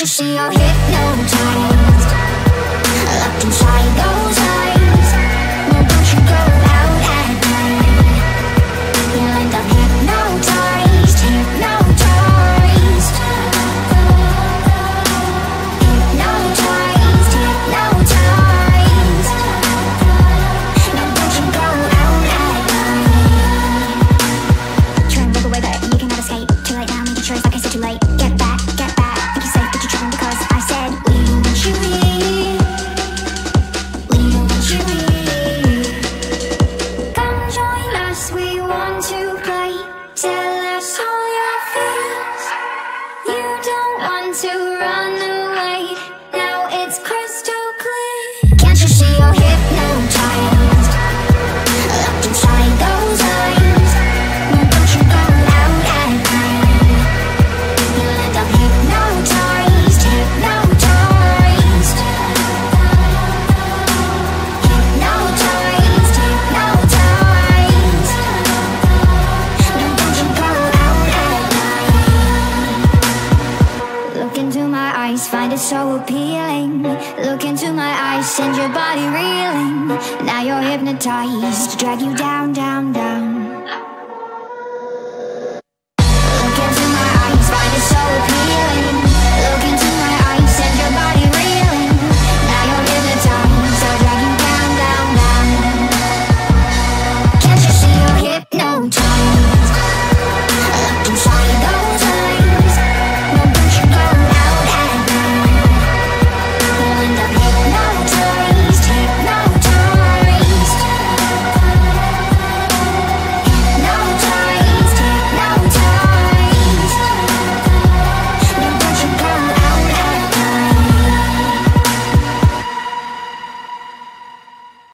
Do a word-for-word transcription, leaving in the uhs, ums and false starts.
you see you're hypnotized? Locked inside those eyes. No, don't you go out at night. You'll end up hypnotized, hypnotized. Hypnotized, hypnotized. No, don't you go out at night. Try and look away, but you cannot escape. Too late now, make a choice, like I said, too late. Get back, get back. Think you're safe, but you're tripping because I said we don't want you here. We don't want you here. Come join us, we want to play. Tell us all your fears. You don't want to run away. Now it's crystal clear. Can't you see you're hypnotized? Locked inside those eyes. No, don't you go out at night. You'll end up hypnotized, hypnotized. Hypnotized, hypnotized. No, don't you go out at night. Look into my eyes, find it so appealing. Look into my eyes, send your body reeling. Now you're hypnotized, drag you down, down, down.